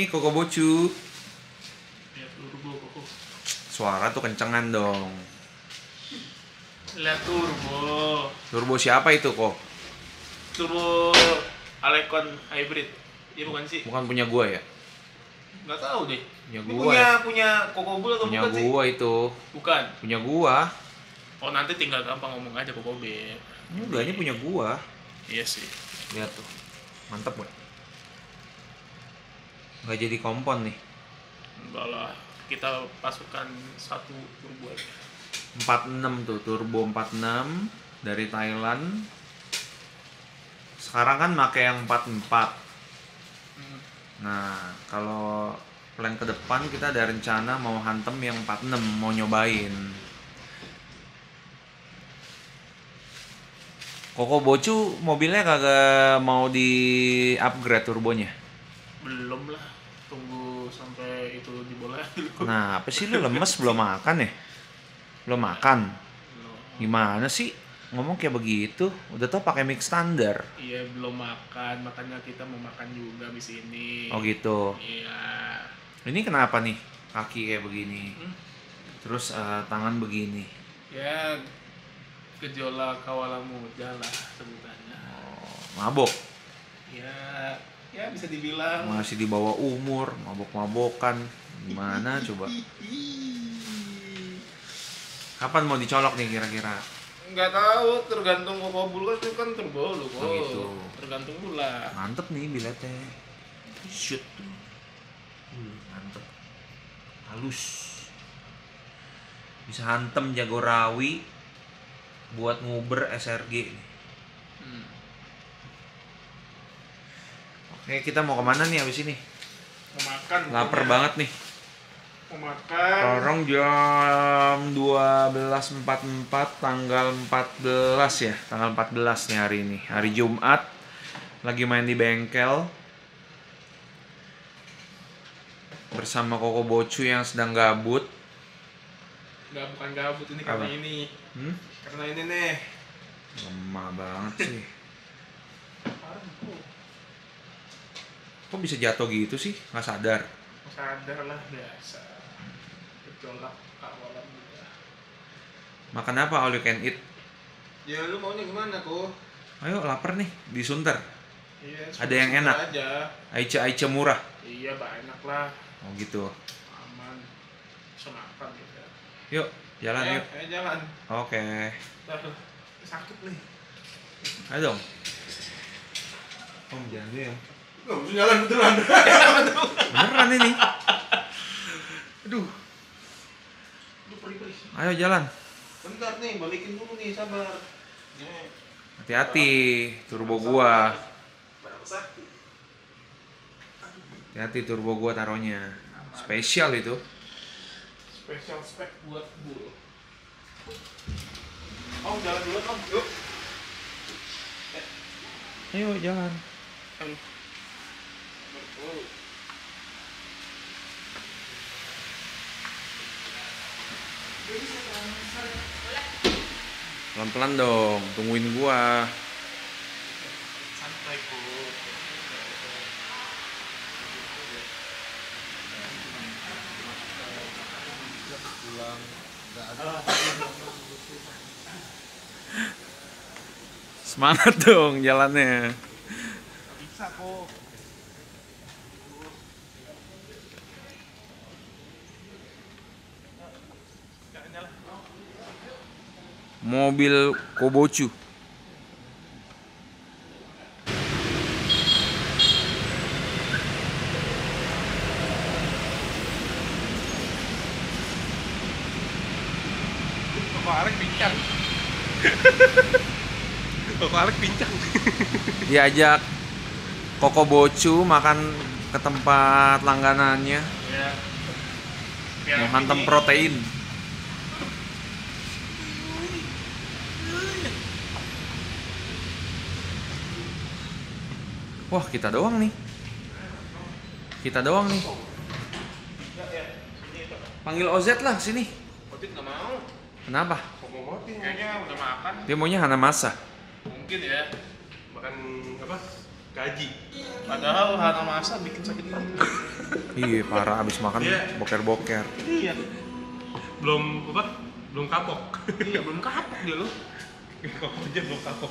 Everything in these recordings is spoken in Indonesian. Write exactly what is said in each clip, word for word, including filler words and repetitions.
nih Koko Bocu. Lihat turbo Koko. Suara tuh kencengan dong. Lihat turbo. Turbo siapa itu kok? Turbo Alecon hybrid. Iya bukan sih? Bukan punya gua ya? Nggak tahu deh. Punya Ini gua. punya punya Koko Bul atau Punya bukan sih? gua itu. Bukan. Punya gua. Oh nanti tinggal gampang ngomong aja Koko B. Enggak, ini punya gua. Iya sih. Lihat tuh. Mantap gak? Nggak jadi kompon nih. Enggak lah. Kita pasukan satu turbo aja. empat puluh enam tuh, turbo empat puluh enam dari Thailand. Sekarang kan pakai yang empat puluh empat. Hmm. Nah, kalau plan ke depan kita ada rencana mau hantem yang empat puluh enam, mau nyobain. Koko Bocu mobilnya kagak mau di upgrade turbonya. Belum lah. Tunggu sampai itu dibolehin dulu. Nah, apa sih lu lemes belum makan ya? Belum makan. Belum. Gimana sih? Ngomong kayak begitu, udah tau pakai mic standar. Iya belum makan, makanya kita mau makan juga di sini. Oh gitu. Iya. Ini kenapa nih kaki kayak begini? Hmm? Terus uh, tangan begini. Ya gejolak kawala muda lah sebutannya. Oh, mabok. Ya, ya bisa dibilang. Masih di bawah umur, mabok-mabokan. Gimana coba? Kapan mau dicolok nih kira-kira? Nggak tahu, tergantung Koko Bul kan itu kan turbo lu kok. Oh gitu. Tergantung lu lah. Mantep nih biletnya. Shoot tuh. Uh, mantep. Halus. Bisa hantem Jagorawi buat nguber S R G. Hmm. Oke, kita mau kemana nih abis ini? Mau makan. Laper pokoknya. banget nih. Mau makan. Sekarang jam dua belas empat puluh empat, tanggal empat belas ya. Tanggal empat belas nih hari ini. Hari Jumat. Lagi main di bengkel. Bersama Koko Bocu yang sedang gabut. Nggak, bukan gabut ini karena Apa? ini. Hmm? Karena ini nih. Lemah banget sih. Parah kok. Kok bisa jatuh gitu sih? Nggak sadar. Sadar lah biasa. Gejolak kawala muda. Makan apa all you can eat? Ya lu maunya gimana kok? Ayo lapar nih, di Sunter. Iya, Ada yang seperti enak? aja. Aice-aice murah. Iya banyak lah. Oh gitu. Aman. Bisa makan gitu ya. Yuk, jalan Ayo, yuk. ayo jalan. Oke. Dah, dah. Sakit nih. Ayo dong. Om jalan dulu ya. Nggak bisa jalan beneran. Beneran ini. Aduh. Aduh, perih-perih. Ayo jalan. Bentar nih, balikin dulu nih, sabar. Nih. Hati-hati, turbo gua. Berapa sakit? Hati-hati turbo gua taruhnya. Spesial itu. Special spek buat Bul. Om jalan dulu om, yuk. Ayo jalan. Aduh. Oh. Pelan-pelan dong, tungguin gua. Santai kok. Pulang nggak ada. Semangat dong jalannya. Bisa kok. Jalan-jalan. Mobil Kobocu. Koko Alek pincang. Koko Alek pincang. Diajak Koko Bocu makan ke tempat langganannya. Ya. Mau hantem protein. Wah, kita doang nih. Kita doang nih. Ya, ya. Sini itu. Panggil O Z lah sini. Otit nggak mau. Kenapa? Koko Motin kayaknya udah makan. Dia maunya Hanamasa. Mungkin ya. Makan apa? Gaji. Padahal Hana Masa bikin sakit gigi. Iya parah, abis makan Iya. boker-boker. Iya. Belum apa? Belum kapok. Iya belum kapok dia lo. Kapok aja belum kapok.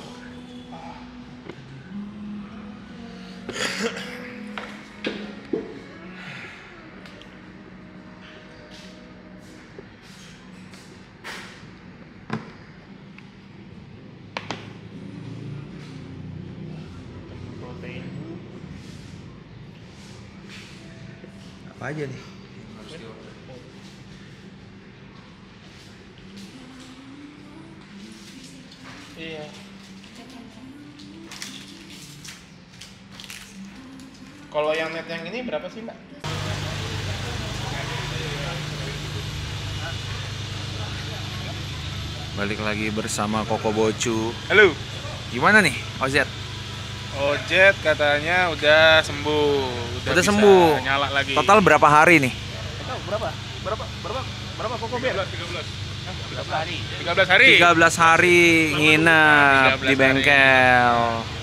Protein. Apa aja nih? Iya. Kalau yang net yang ini berapa sih, Mbak? Balik lagi bersama Koko Bocu. Halo. Gimana nih, Ozet? Ojet katanya udah sembuh. Udah bisa sembuh. Nyala lagi. Total berapa hari nih? Total berapa? Berapa? Berapa? Berapa Koko Ber? tiga belas. tiga belas hari. tiga belas hari. tiga belas hari nginep tiga belas di bengkel.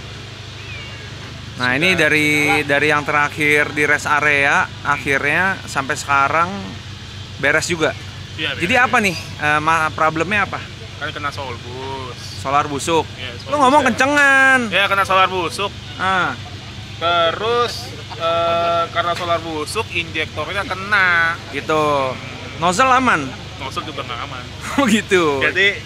Nah, ini dari dari yang terakhir di rest area akhirnya sampai sekarang beres juga. Iya, Jadi apa nih? eh, ma- problemnya apa? kan kena solbus. Solar busuk. Iya, Lu solbus ngomong ya. kencengan. Ya kena solar busuk. Ah, Terus eh, karena solar busuk injektornya kena. gitu. Nozzle aman. Nozzle juga nggak aman. Oh gitu. Jadi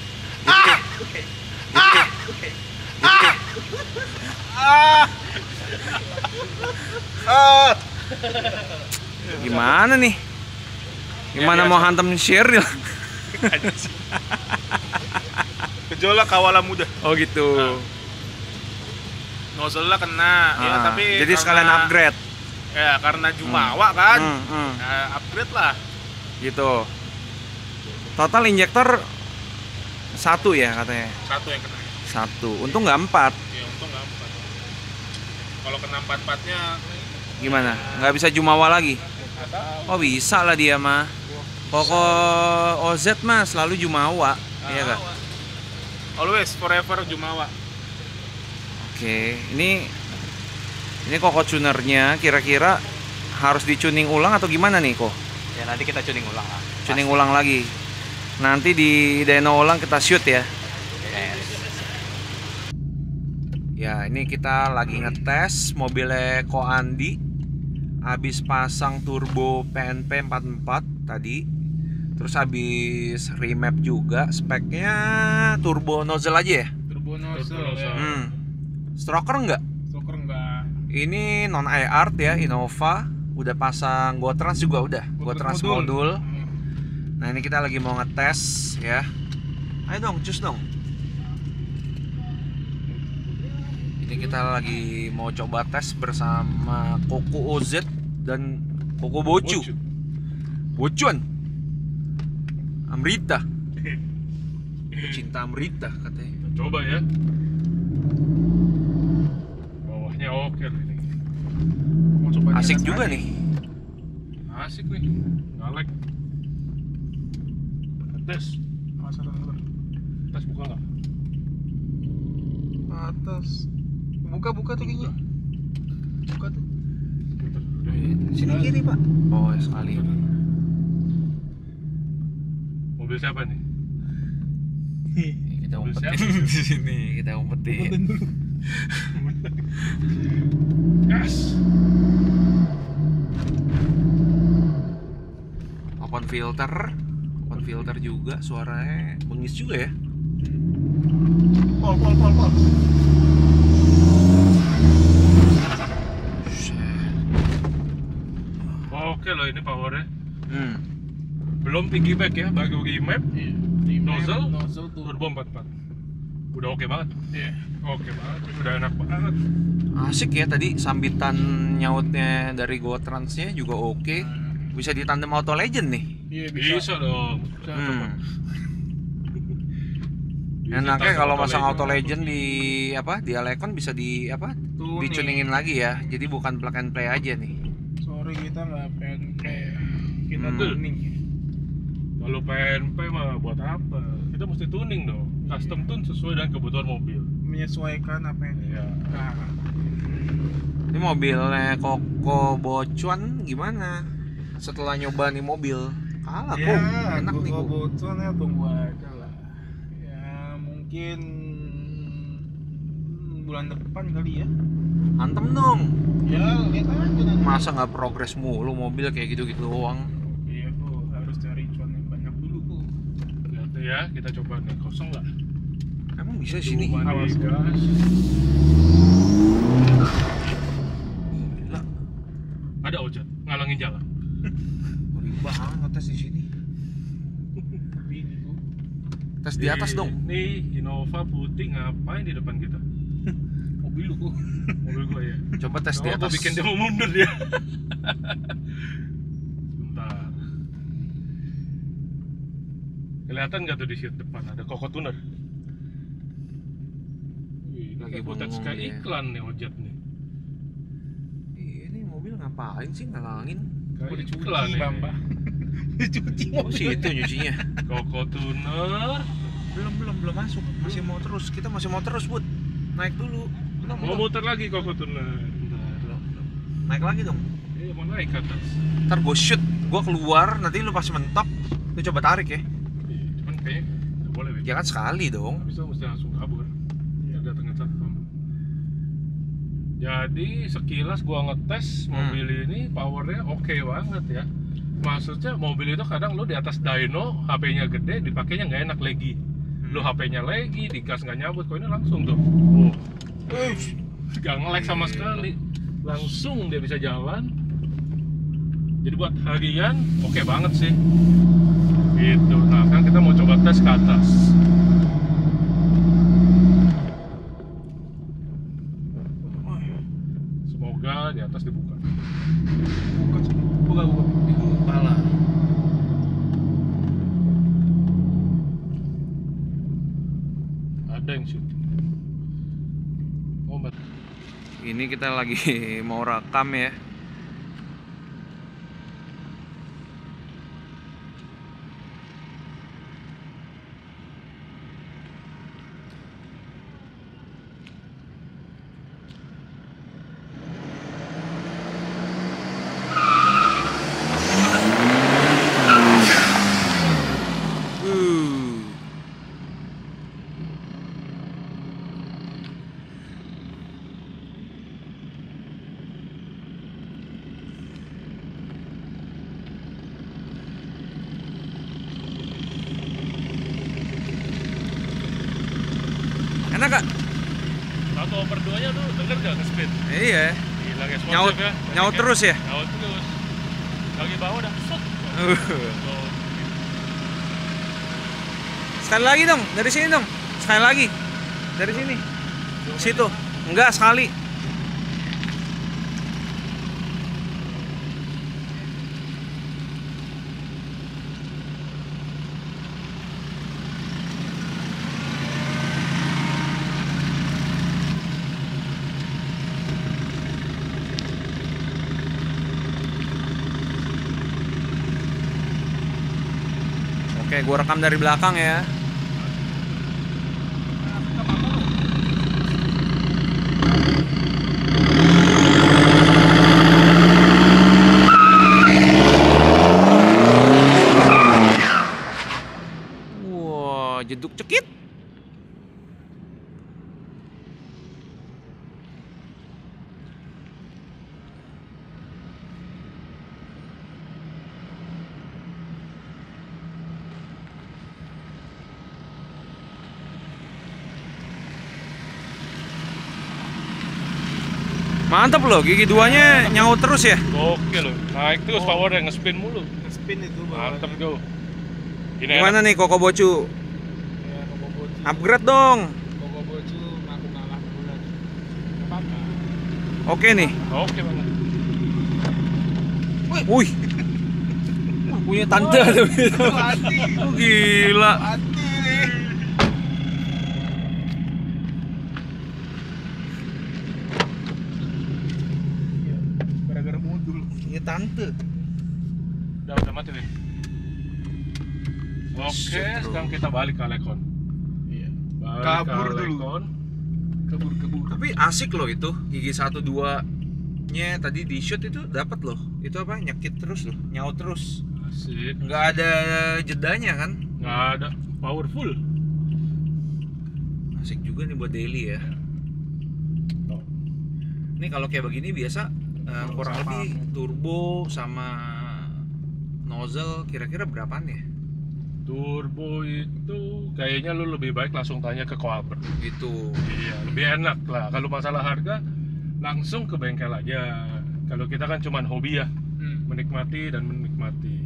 Gimana nih? Gimana Ya, mau biasa. hantem Sheryl? gejolak kawalan muda. Oh gitu. Nozzle-nya kena. Ya Ah, tapi jadi karena- sekalian upgrade. Ya karena Jumawa kan. Hmm, hmm, Ya, upgrade lah. gitu. Total injektor satu ya katanya. Satu yang kena. Satu. Untung nggak empat. Ya untung nggak empat. Kalau kena empat empatnya Gimana? Nggak bisa jumawa lagi? nggak tahu. Oh bisa lah dia mah. Pokok O Z mah selalu jumawa. Iya gak? Always forever Jumawa. Oke. Ini ini Koko tunernya kira-kira harus dicuning ulang atau gimana nih kok? Ya nanti kita tuning ulang lah. Tuning ulang lagi. Nanti di dyno ulang kita shoot ya. Ya ini kita lagi ngetes mobilnya Ko Andi. Habis pasang turbo P N P empat puluh empat tadi. Terus habis remap juga. Speknya turbo nozzle aja ya? Turbo nozzle. Turbo nozzle. Ya. Hmm. Stroker enggak? Stroker enggak. Ini non I R T ya, Innova. Udah pasang GoTrans juga udah. GoTrans modul. Nah ini kita lagi mau ngetes ya. Ayo dong, cus dong. Ini kita lagi mau coba tes bersama Koko O Z dan Koko Bocu. Bocuan. Amrita. Pecinta Amrita katanya. Kita coba ya. Bawahnya oke loh ini. Mau coba Asik di atas juga lagi. nih. Asik nih. Nggak lag. Tes. Masa dulu. Tes buka nggak? Atas. Buka buka tuh giginya. Buka tuh. Sini kiri pak. Oh sekali. Mobil siapa nih? Kita Mobil umpetin siapa? di sini. Kita umpetin. Gas. Open filter, open filter juga. Suaranya bengis juga ya. Pol pol pol pol. Oke loh ini powernya. Hmm. Belum piggyback ya, baru remap. Iya. Remap, Nozzle, nozzle tuh. turbo empat puluh empat. Udah oke banget. Iya. Oke banget. Udah enak banget. Asik ya tadi sambitan nyautnya dari GoTransnya juga oke. Bisa ditandem Auto Legend nih. Iya Bisa, bisa. dong. Bisa. Hmm. Bisa Enaknya tandem kalau Auto masang Legend. Auto Legend di apa di Alecon bisa di apa Tuning. dicuningin lagi ya. Jadi bukan plug and play aja nih. Sorry kita nggak P N P. Kita Hmm. tuning. Kalau P N P mah buat apa? Kita mesti tuning dong. Custom tune sesuai dengan kebutuhan mobil. Menyesuaikan apa yang Iya. Nah, Ini mobilnya Koko Bocuan gimana? Setelah nyoba nih mobil, kalah kok. Ya, Enak nih Koko kok. Bocuan ya tunggu aja lah. Ya mungkin bulan depan kali ya. Antem dong. Ya lihat aja nanti. Masa nggak progres mulu mobil kayak gitu-gitu doang. Iya kok harus cari cuan yang banyak dulu kok. Lihat ya, kita coba nih kosong nggak? Emang bisa sini? Coba nih, gas. Gila, Ada ojek ngalangin jalan. ngeri banget ngetes di sini. Tapi ini kok. Tes di atas dong. Nih Innova putih ngapain di depan kita? Mobil lu kok. Mobil gua ya. Coba tes di Oh, gua atas. bikin dia mau mundur dia. Sebentar. Kelihatan nggak tuh di seat depan ada Koko Tuner? Wih, Lagi kayak buat bengong kayak dia. iklan nih ojek nih. Ih, ini mobil ngapain sih ngalangin? Kayak Mau dicuci iklan nih. Bang, Bang. Dicuci Oh mobil. sih itu nyucinya. Koko Tuner. Belum belum belum masuk. Masih mau terus. Kita masih mau terus, Bud. Naik dulu. Belum, Mau belum. muter lagi Koko Tuner. Bentar. Belum, belum. Naik lagi dong. Eh, mau naik ke atas. Ntar gue shoot, gue keluar, nanti lu pas mentok, lu coba tarik ya. Iya, cuman kayaknya nggak boleh, Win. Ya kan sekali dong. Habis itu mesti langsung kabur. Ya datangnya satpam. Jadi sekilas gua ngetes Hmm. mobil ini powernya oke banget ya. Maksudnya mobil itu kadang lu di atas dyno, H P-nya gede, dipakainya nggak enak lagi. Lu H P-nya lagi, digas nggak nyabut, kok ini langsung tuh. Oh, nggak nge-lag sama sekali. Langsung dia bisa jalan. Jadi buat harian oke banget sih. Gitu. Nah, sekarang kita mau coba tes ke atas. Semoga di atas dibuka. Buka, buka, buka. Dibuka lah. Ada yang shoot. Oh, bet- Ini kita lagi mau rekam ya. Uh. Enak gak? Satu over duanya tuh denger gak ke speed? Iya. Gila guys, Nyaut, ya. nyaut terus ya? Nyaut terus. Lagi bawah udah set. Uh. Sekali lagi dong, dari sini dong. Sekali lagi. Dari sini. Situ. Enggak, sekali. Oke, gua rekam dari belakang ya. Wah, jeduk cekit. Mantap loh, gigi duanya nyaut terus ya. Oke loh, naik terus Oh. powernya nge-spin mulu. Spin itu bawahnya. Mantap go. Ini Gimana nih Koko Bocu? Ya, Koko Bocu. Upgrade dong. Koko Bocu ngaku kalah bulan. Gak apa-apa. Oke nih. enak. Oke banget. Wih. Punya tante tuh. Hati. Oh, gila. Hati nih. Gara-gara modul. Punya tante. Udah udah mati nih. Oke, Shit, bro. sekarang kita balik ke Alekon. Iya. Balik Kabur ke dulu. Alekon. Kabur-kabur. Tapi asik loh itu, gigi satu dua nya tadi di shoot itu dapat loh. Itu apa? Nyekit terus loh, nyaut terus. Asik. Nggak ada jedanya kan? Nggak ada, powerful. Asik juga nih buat daily ya. Ini kalau kayak begini biasa uh, kurang lebih turbo sama nozzle kira-kira berapaan ya? Turbo itu kayaknya lu lebih baik langsung tanya ke Coaper. Gitu. Iya, lebih enak lah. Kalau masalah harga langsung ke bengkel aja. Kalau kita kan cuman hobi ya, Hmm. menikmati dan menikmati.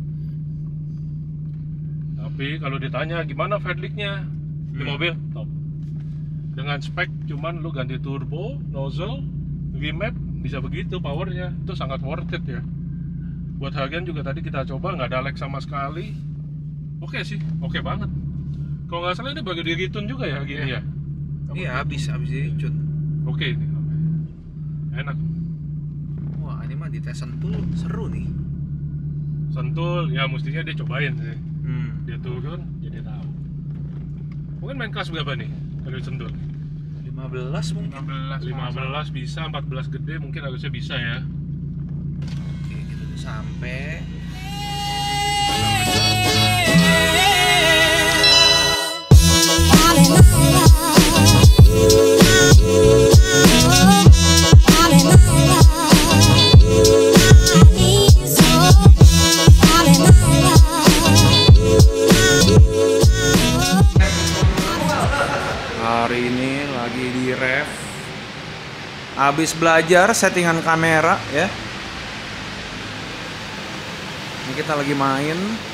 Tapi kalau ditanya gimana Fedliknya di Hmm. mobil, top. Dengan spek cuman lu ganti turbo, nozzle, V-map bisa begitu powernya. Itu sangat worth it ya. Buat hargaan juga tadi kita coba nggak ada lag sama sekali. Oke sih, oke banget. Kalau nggak salah ini bagi di retune juga ya gini ya. Iya habis habis diricun. Oke ini enak. Wah ini mah di tes sentul seru nih. Sentul ya mestinya dia cobain sih. Hmm. Dia turun jadi tahu. Mungkin main kelas berapa nih kalau sentul? lima belas mungkin. lima belas lima belas bisa, empat belas gede mungkin harusnya bisa ya. Oke kita udah sampai. Hari ini lagi di ref. Habis belajar settingan kamera ya. Ini kita lagi main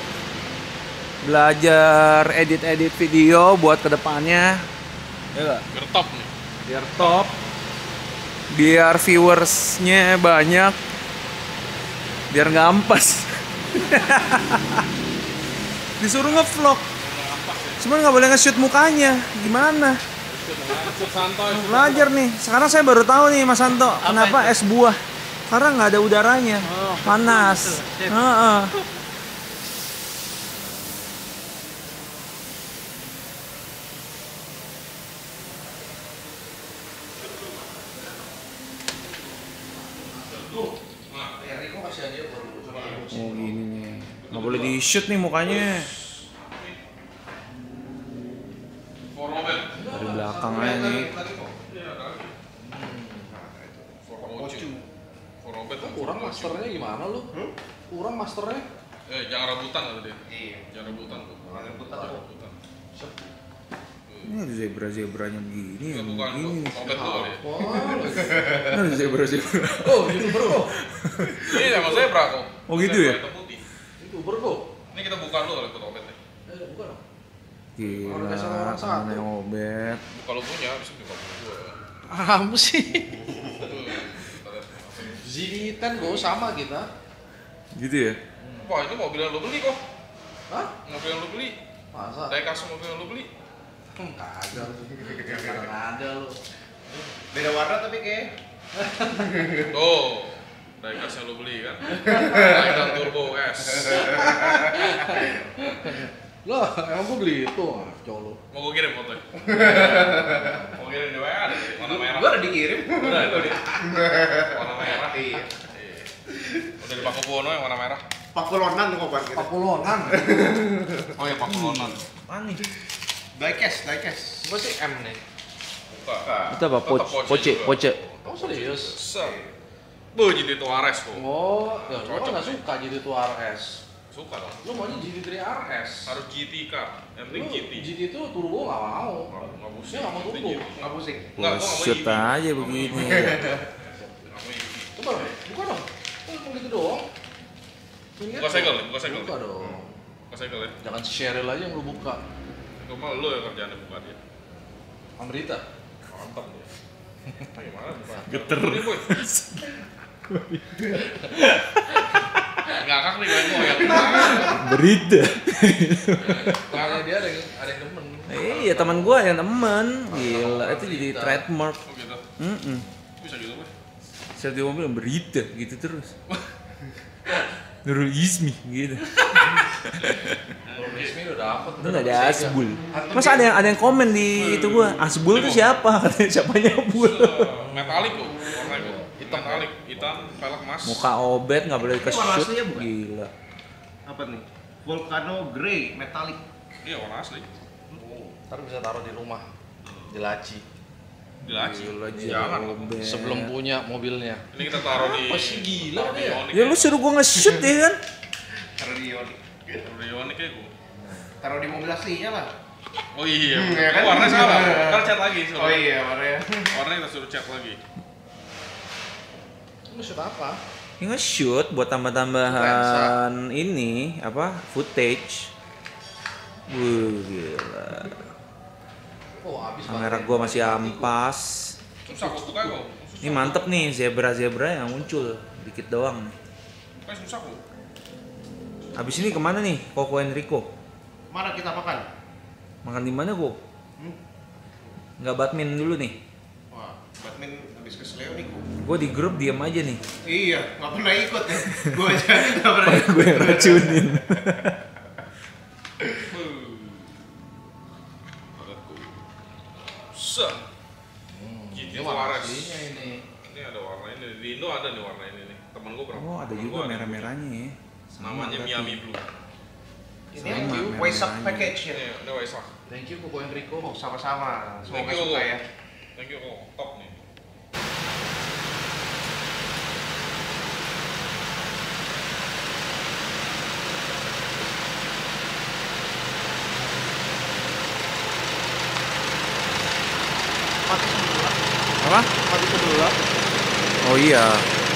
belajar edit-edit video buat kedepannya ya gak? Biar top nih. Biar top, biar viewersnya banyak, biar nggak ampas. Disuruh ngevlog, cuman nggak boleh nge-shoot mukanya. Gimana? Belajar nih. Sekarang saya baru tahu nih Mas Santo, kenapa es buah? Karena nggak ada udaranya, panas. Heeh. Oh gini nih, nggak boleh di shoot nih mukanya. Dari belakang aja nih. Kurang masternya gimana lu? Kurang masternya? Eh, jangan rebutan kata dia. Iya. Jangan rebutan tuh. Jangan rebutan. Jangan rebutan. Ini ada zebra-zebranya begini ya, Ya, bukan begini nih. Robet tuh kali. Ini ada zebra-zebra. Oh, youtuber kok. Ini sama zebra kok. Oh, gitu ya? Hitam putih. Youtuber kok. Ini kita buka dulu kali buat Robetnya. Eh, bukan dong. Gila, Orang biasa orang satu. aneh obet. Kalau punya bisa juga punya gua ya. Kamu sih. Tuh, kita lihat. Zinitan kok sama kita. Gitu ya? Wah, itu mobil yang lu beli kok. Hah? Mobil yang lu beli. Masa? Diecast mobil yang lu beli. Hmm, kagak. Kadang ada lu. Beda warna tapi kayak Tuh. Diecast yang lu beli kan. Diecast Turbo S. Loh, emang gua beli itu, ah, colo. Mau gua kirim fotonya. Mau kirim di W A ada sih, warna merah. gua udah dikirim. Udah, itu dia. Warna merah. Iya. Iya. Udah di Paku Buwono yang warna merah. Pakulonan kok Bang kita. Pakulonan. Oh ya Paku Buwono. Apaan nih? Diecast, diecast. Gua sih M nih. Buka. Itu apa? Tetep Poce, poce, juga. poce. Oh, serius? Set. Bu, jadi itu R S kok. Oh, ya lu kan Cocok nggak nih. suka G T dua R S. Suka dong. Lu maunya G T tiga R S. Harus G T car, yang penting Lu G T. G T itu turbo nggak mau. Nggak nggak pusing. Dia nggak mau yang penting turbo. G T. Nggak pusing. Nggak, gua nggak mau Shoot E V. aja Nggak mau begini. E V. Nggak mau E V. Coba dong, buka dong. Oh, cuma gitu doang. Lihat Buka dong. segel ya, buka segel. Buka dong. Buka segel ya. Jangan Cheryl aja yang lu buka. Itu mah lu yang kerjaannya buka dia. Amrita. Mantap dia. Gimana buka? Geter. Ini boy. Ngakak nih gue ya. Berita. Makanya dia ada yang ada yang demen. Iya teman gua yang temen. Gila, itu jadi trademark. Oh gitu. Mm Bisa gitu boy. Saya di mobil berita gitu terus. Nurul Izmi gitu. Kalau resmi udah dapet. Itu nggak ada Asbul. Mas ada yang ada yang komen di itu gua. Asbul itu siapa? Katanya siapanya Bul. Metalik kok warnanya kok. hitam. Metalik, hitam, pelek emas. Muka obet nggak boleh ke Ini warna shoot. aslinya bukan? Gila. Apa nih? Volcano Grey Metallic. Iya warna asli. Ntar bisa taruh di rumah, di laci. Di laci. Gila, Jangan. Obet. Sebelum punya mobilnya. Ini kita taruh di. Apa sih gila taruh di dia? Ioniq Ya lu suruh gua nge-shoot ya kan? Taruh di Ioniq. Taruh di Ioniq ya gua. Taruh di mobil aslinya lah. Oh iya. Hmm, ya kan? Warnanya salah. Ntar cat lagi. Suruh. Oh iya, warnanya. Warnanya kita suruh cat lagi. Lu shoot apa? Ya nge-shoot buat tambah-tambahan ini apa? Footage. Wuh, gila. Oh, habis Kamera baterai. gua masih ampas. Susah kok buka kok. Ini mantep nih zebra-zebra yang muncul dikit doang. Kayak susah kok. Habis ini kemana nih Koko Enrico? Mana kita makan? Makan di mana kok? Hmm? Nggak badminton dulu nih. Wah, Batman habis ke Sleo nih gua. Gue di grup diem aja nih. Iya, nggak pernah ikut ya. Gua aja nggak pernah ikut. Gue yang racunin. Set. Hmm, G T ini warna Suarez. aslinya ini. Ini ada warna ini. Di Indo ada nih warna ini nih. Temen gua berapa? Oh ada Temen juga gua merah-merahnya ya. Sama Namanya berarti. Miami Blue. Ini Sama, yang merah-merahnya. Waisak package ya. Ini, ini Waisak. Thank you Koko Enrico. Oh, sama-sama. Thank Semoga you, suka Koko. ya. Thank you kok. Top nih. Mati sebelah. Apa? Mati sebelah. Oh iya.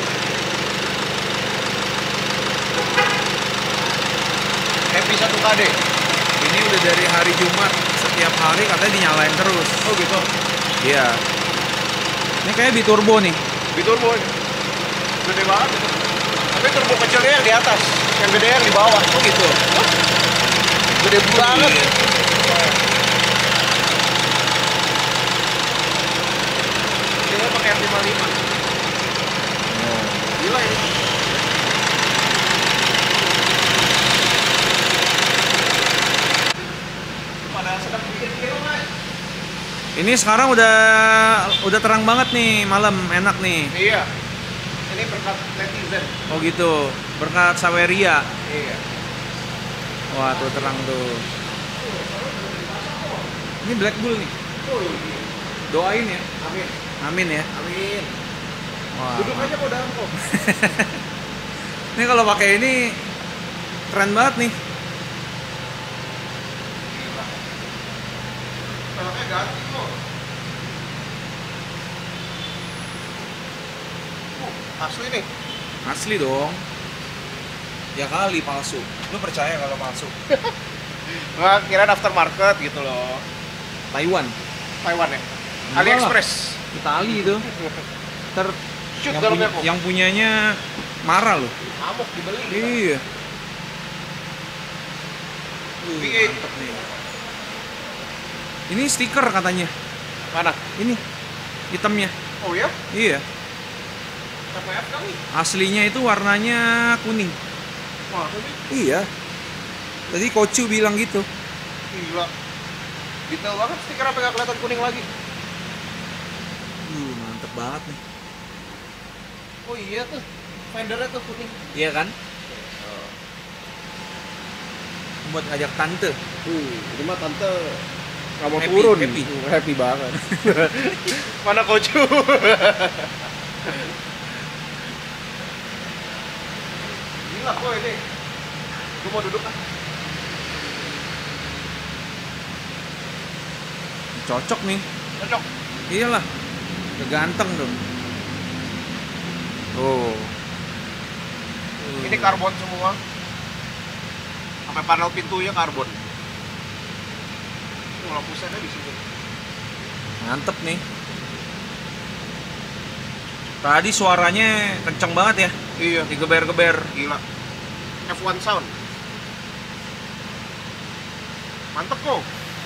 Happy satu K D. Ini udah dari hari Jumat. Setiap hari katanya dinyalain terus. Oh gitu. Iya. Ini kayak di turbo nih. Di turbo. Gede banget itu. Tapi turbo kecilnya yang di atas, yang gede yang di bawah. Oh gitu. Gede banget. Iya. Dia pakai F lima puluh lima. Gila ini. Pada sedang bikin film, Mas. Ini sekarang udah udah terang banget nih malam, enak nih. Iya. Ini berkat netizen. Oh gitu. Berkat Saweria. Iya. Wah tuh terang tuh. Ini Black Bull nih. Oh iya. Doain ya. Amin. Amin ya. Amin. Wah. Duduk aja kok dalam kok. Ini kalau pakai ini keren banget nih. Peleknya ganti kok. Uh, asli nih. Asli dong. Ya kali palsu. Lu percaya kalau palsu? Nggak kirain aftermarket gitu loh. Taiwan. Taiwan ya. Enggak AliExpress. Itali itu. Ter Shoot yang, dalamnya punya- kok. yang punyanya marah loh. Amok dibeli. kita. Iya. Uh, V eight. mantep nih. Ini stiker katanya. Mana? Ini hitamnya. Oh ya? Iya. K P F kali. Aslinya itu warnanya kuning. Wah, ini Iya. Tadi Kocu bilang gitu. gila. Detail banget stiker apa nggak kelihatan kuning lagi. Uh, mantep banget nih. Oh iya tuh. Fendernya tuh kuning. Iya kan? Buat ngajak tante. Uh, ini mah tante nggak mau Happy, turun. happy. happy banget. Mana Kocu? Gila kok ini. Gue mau duduk ah. Cocok nih. Cocok. Iyalah. Udah ganteng dong. Oh. Ini karbon semua. Sampai panel pintunya karbon. Tuh lampu sennya di situ. Mantep nih. Tadi suaranya kenceng banget ya. Iya. Digeber-geber. Gila. F satu sound. Mantep kok.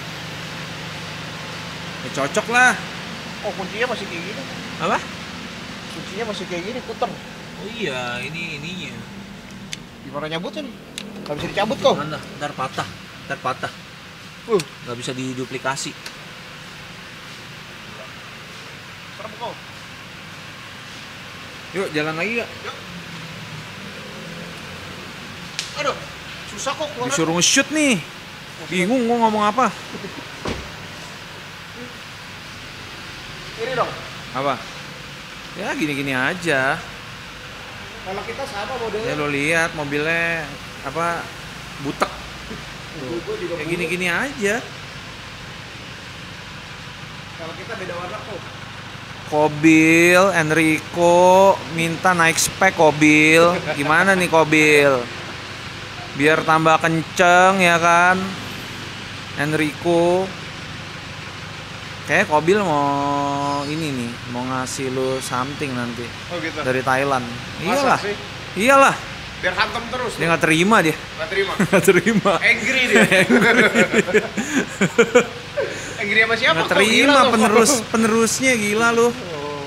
Ya, cocok lah. Oh kuncinya masih kayak gini. Apa? Kuncinya masih kayak gini puter. Oh iya, ini ininya. Gimana nyabutnya nih? Gak bisa dicabut kok. Mana? Ntar patah. Ntar patah. Uh, Gak bisa diduplikasi. serem kok. Yuk jalan lagi gak? Aduh, susah kok keluar. Disuruh nge-shoot nih. Bingung gua ngomong apa. Ini dong. Apa? Ya gini-gini aja. Kalau kita sama Ya modelnya. lo lihat mobilnya apa butek. Gua juga Kayak bulu. gini-gini aja. Kalau kita beda warna kok. Kobil, Enrico minta naik spek Kobil. Gimana nih Kobil? Biar tambah kenceng ya kan? Enrico. Kayak Kobil mau ini nih, mau ngasih lu something nanti Oh gitu. dari Thailand. Masa Iyalah. sih? Iyalah. Biar hantem terus. Dia nggak terima dia. Nggak terima. Nggak terima. Angry dia. Angry sama siapa? Nggak Kok terima gila lu? penerus penerusnya gila lu. Oh.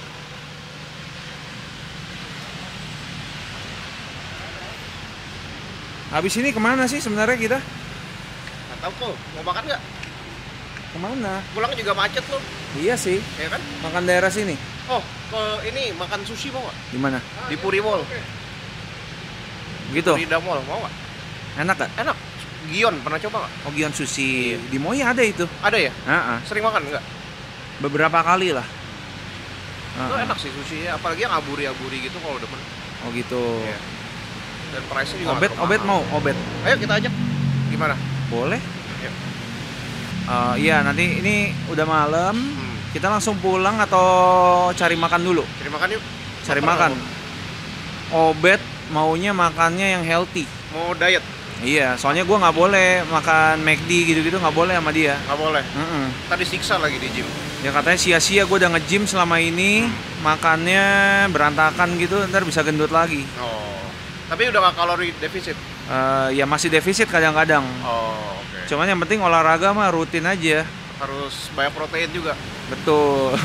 Habis ini kemana sih sebenarnya kita? Nggak tahu kok. Mau makan nggak? Kemana? Pulang juga macet loh. Iya sih, Ya kan? makan daerah sini. Oh, ke ini makan sushi mau nggak? Di mana? Di Puri Mall. Gitu. Purida Mall mau nggak? Enak gak? Enak. Gion pernah coba nggak? Ogion sushi. Di Moi ada itu. Ada ya? Heeh. Sering makan nggak? Beberapa kali lah. Itu Heeh. enak sih sushi, apalagi yang aburi-aburi gitu kalau demen. Oh gitu. Iya. Dan price-nya juga Obet, nggak terlalu obet mahal. mau, obet. Ayo kita ajak. Gimana? Boleh. Iya. Eh, iya, nanti ini udah malam. Hmm. Kita langsung pulang atau cari makan dulu? Cari makan yuk. Cari Lapar makan. nggak Obet maunya makannya yang healthy. Mau diet? Iya, soalnya gua nggak boleh makan McD gitu-gitu, nggak boleh sama dia. Nggak boleh. Mm-mm. Tadi siksa lagi di gym. Ya katanya sia-sia gue udah nge-gym selama ini, makannya berantakan gitu, ntar bisa gendut lagi. Oh. Tapi udah nggak kalori defisit. Eh, ya masih defisit kadang-kadang. Oh, oke. Cuman yang penting olahraga mah rutin aja. Harus banyak protein juga. Betul.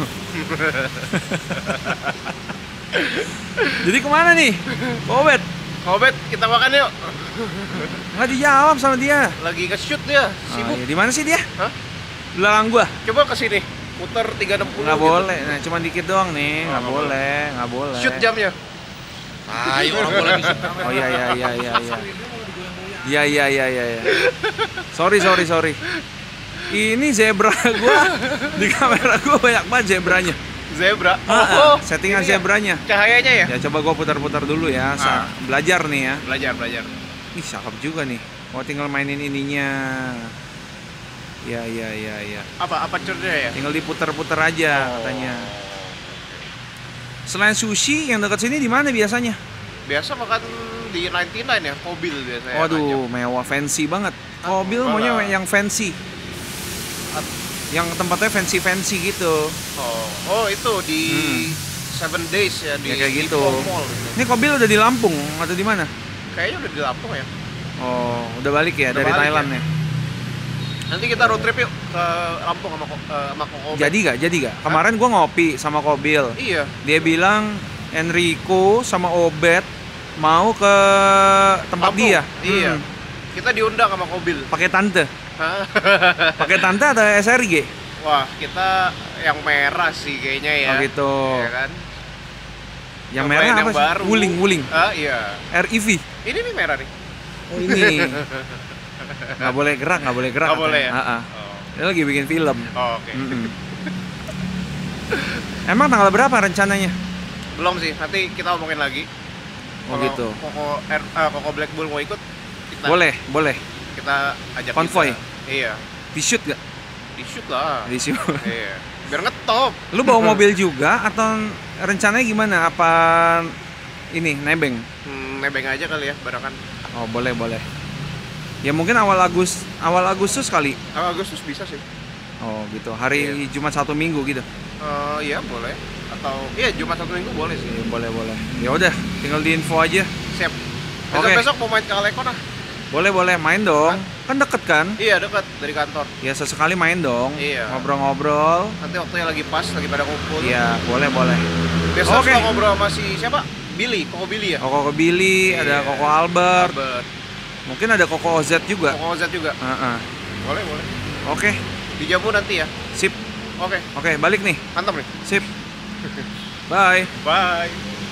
Jadi kemana nih? Obet? Obet, kita makan yuk. Nggak dijawab sama dia. Lagi nge-shoot dia, Ah, sibuk. iya. Di mana sih dia? Hah? Belakang gua. Coba ke sini. Putar tiga enam puluh. Nggak boleh. Nah, cuma dikit doang nih. Oh, Nggak nggak boleh. Nggak boleh. Shoot jamnya. Ayo orang boleh bisa. Oh iya iya iya iya iya. Iya iya iya iya iya. Sorry sorry sorry. Ini zebra gua di kamera gua banyak banget zebranya. Zebra. Ah, ah, Oh, settingan ini ya, zebranya. Cahayanya ya? Ya coba gua putar-putar dulu ya. Sa- Ah. Belajar nih ya. Belajar, belajar. Ih, cakep juga nih. Oh, tinggal mainin ininya. Ya ya ya ya. Apa apa cernya ya? Tinggal diputar-putar aja Oh. katanya. Selain sushi yang dekat sini di mana biasanya? Biasa makan di sembilan puluh sembilan ya, mobil biasanya. Waduh, mewah fancy banget. Mobil enggak maunya lah. yang fancy. Yang tempatnya fancy-fancy gitu. Oh, oh itu di Seven Days ya di Ya, kayak di gitu. Mall Mall gitu. Ini Kobil udah di Lampung atau di mana? Kayaknya udah di Lampung ya. Oh, udah balik ya Udah dari balik Thailand ya. ya. Nanti kita road trip yuk ke Lampung sama Ko- eh, sama Koko. Jadi gak? Jadi gak? Kemarin gua ngopi sama Kobil. Iya. Dia bilang Enrico sama Obet mau ke tempat Lampung. dia. Iya. Hmm. Kita diundang sama Kobil. Pakai tante. Hah? Pakai tante atau S R G? Wah, kita yang merah sih kayaknya ya. Oh gitu. Iya kan? Yang Cobain merah yang apa sih? baru. Wuling, wuling. Ah, iya. R E V. Ini nih merah nih. Oh ini. Nggak boleh gerak, nggak boleh gerak. Nggak boleh ya? katanya. Ah, ah. Oh, Dia lagi bikin film. oh, oke. Mm-mm. Emang tanggal berapa rencananya? Belum sih, nanti kita omongin lagi. Oh Kalau gitu. Koko R, eh, Koko Black Bull mau ikut, kita Boleh, boleh. kita ajak Konvoy? kita. Iya. Di shoot gak? Di shoot lah. Di shoot. Iya. Biar ngetop. Lu bawa mobil juga atau rencananya gimana? Apa ini nebeng? Hmm, nebeng aja kali ya, barengan. Oh boleh boleh. Ya mungkin awal Agus awal Agustus kali. Awal Agustus bisa sih. Oh gitu. Hari Jumat satu Minggu gitu. Eh, iya boleh. Atau iya Jumat satu minggu boleh sih. Ya, boleh boleh. Ya udah, tinggal di info aja. Siap. Oke. Besok besok mau main ke Alekon ah. Boleh boleh main dong. Kan deket kan? Iya dekat dari kantor. Ya sesekali main dong. Iya. Ngobrol-ngobrol. Nanti waktunya lagi pas, lagi pada kumpul. Ya boleh boleh. Biasa Oke. suka ngobrol sama si siapa? Billy, Koko Billy ya. Koko Billy, Iya. ada Koko Albert. Albert. Mungkin ada Koko Oz juga. Koko Z juga. Heeh. Boleh boleh. Oke, Dijamu nanti ya. sip. Oke, Oke, balik nih. mantap nih. Sip. Bye. Bye.